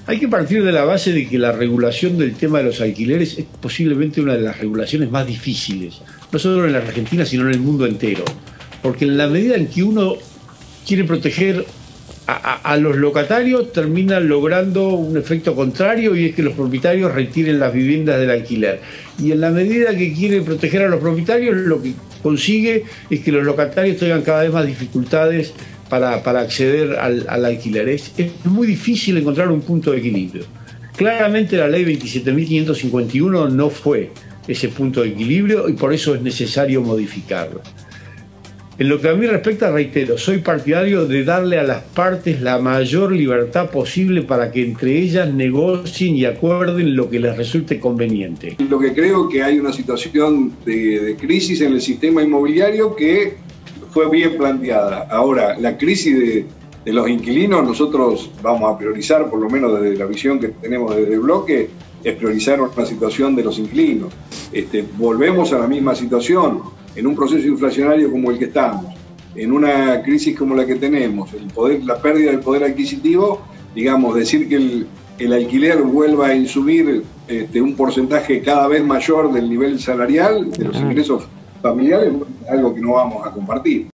Hay que partir de la base de que la regulación del tema de los alquileres es posiblemente una de las regulaciones más difíciles, no solo en la Argentina, sino en el mundo entero. Porque en la medida en que uno quiere proteger a los locatarios, termina logrando un efecto contrario, y es que los propietarios retiren las viviendas del alquiler. Y en la medida que quiere proteger a los propietarios, lo que consigue es que los locatarios tengan cada vez más dificultades para acceder al alquiler. Es muy difícil encontrar un punto de equilibrio. Claramente la ley 27.551 no fue ese punto de equilibrio y por eso es necesario modificarla. En lo que a mí respecta, reitero, soy partidario de darle a las partes la mayor libertad posible para que entre ellas negocien y acuerden lo que les resulte conveniente. Lo que creo que hay una situación de crisis en el sistema inmobiliario que fue bien planteada. Ahora, la crisis de los inquilinos, nosotros vamos a priorizar, por lo menos desde la visión que tenemos desde el bloque, es priorizar la situación de los inquilinos. Volvemos a la misma situación. En un proceso inflacionario como el que estamos, en una crisis como la que tenemos, la pérdida del poder adquisitivo, digamos, decir que el alquiler vuelva a insumir un porcentaje cada vez mayor del nivel salarial, de los ingresos familiares, es algo que no vamos a compartir.